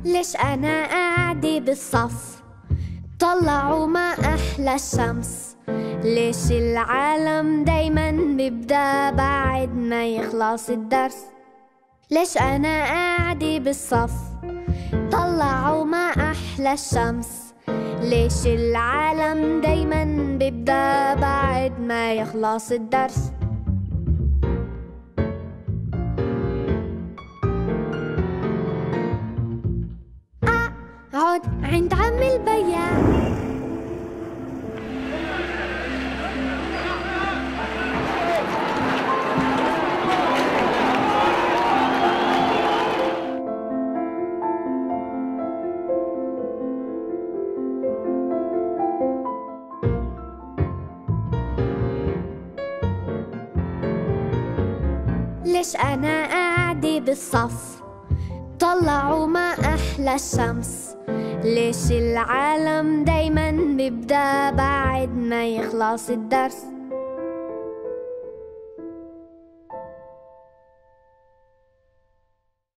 ليش أنا قاعدة بالصف؟ طلعوا ما أحلى الشمس. ليش العالم دايماً بيبدأ بعد ما يخلص الدرس؟ ليش أنا قاعدة بالصف؟ طلعوا ما أحلى الشمس. ليش العالم دايماً بيبدأ بعد ما يخلص الدرس؟ أقعد عند عم البياع. ليش أنا قاعدة بالصف؟ طلعوا ما أحلى الشمس. ليش العالم دايماً بيبدأ بعد ما يخلص الدرس؟